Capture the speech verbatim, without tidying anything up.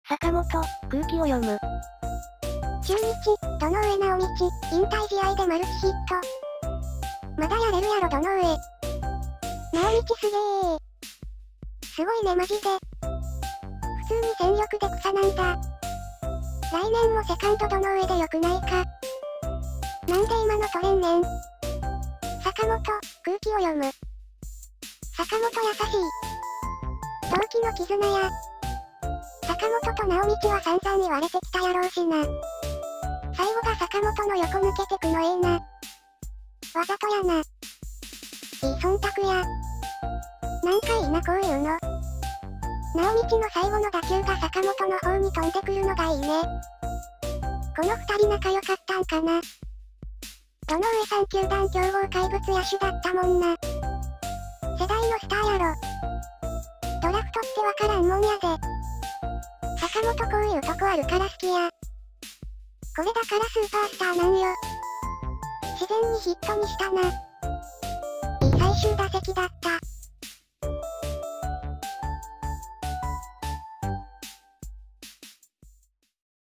坂本、空気を読む。 中日、堂上直道、引退試合でマルチヒット。まだやれるやろ堂上。直道すげー。すごいねマジで。普通に戦力で草なんだ。来年もセカンド堂上でよくないか。なんで今の取れんねん。坂本、空気を読む。坂本優しい。同期の絆や。坂本と直道は散々言われてきたやろうしな。最後が坂本の横抜けてくのええな。わざとやな。いい忖度や。なんかいいなこういうの。直道の最後の打球が坂本の方に飛んでくるのがいいね。この二人仲良かったんかな。堂上さん球団競合怪物野手だったもんな。世代のスターやろ。ドラフトってわからんもんやで。坂本こういうとこあるから好きや。これだからスーパースターなんよ。自然にヒットにしたな。